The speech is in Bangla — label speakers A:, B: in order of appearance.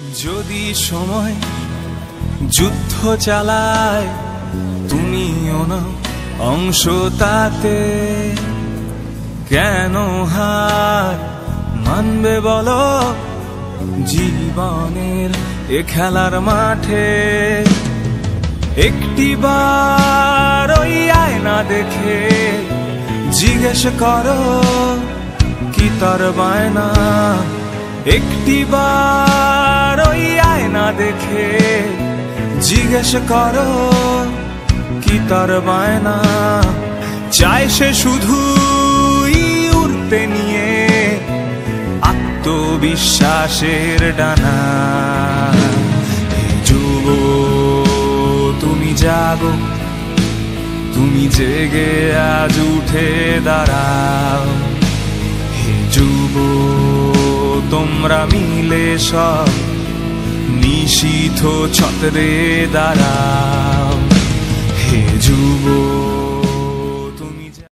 A: যদি সময় যুদ্ধ চালায় তুমিও না অংশ তাতে, কেন হার মানবে বলো জীবনের এ খেলার মাঠে? একটিবার ওই আয়না দেখে জিজ্ঞেস করো কি তার বায়না। একটিবার ওই আয়না দেখে জিজ্ঞেস করো কি তার বায়না। চায় সে শুধুই উড়তে নিয়ে আত্মবিশ্বাসের ডানা। যুব তুমি জাগো, তুমি জেগে আজ উঠে দাঁড়াও। হে যুব তোমরা মিলে সব নিশীথ ছত্রে দাঁড়াও। হে যুব